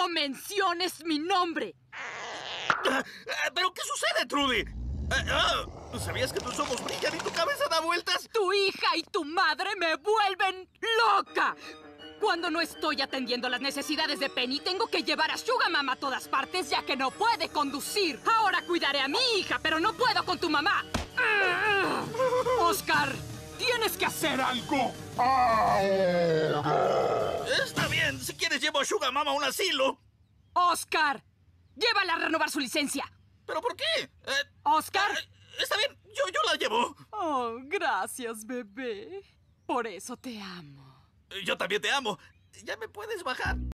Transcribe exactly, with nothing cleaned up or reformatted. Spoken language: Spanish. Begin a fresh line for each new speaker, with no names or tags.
no menciones mi nombre.
¿Pero qué sucede, Trudy? Ah, ¿Sabías que tus ojos brillan y tu cabeza da vueltas?
Tu hija y tu madre me vuelven loca. Cuando no estoy atendiendo las necesidades de Penny, tengo que llevar a Sugar Mama a todas partes, ya que no puede conducir. Ahora cuidaré a mi hija, pero no puedo con tu mamá. Oscar, tienes que hacer algo.
Está bien, si quieres llevo a Sugar Mama a un asilo.
Oscar, llévala a renovar su licencia.
¿Pero por qué? Eh,
Oscar.
eh, está bien, yo, yo la llevo.
Oh, gracias, bebé. Por eso te amo.
Yo también te amo. Ya me puedes bajar.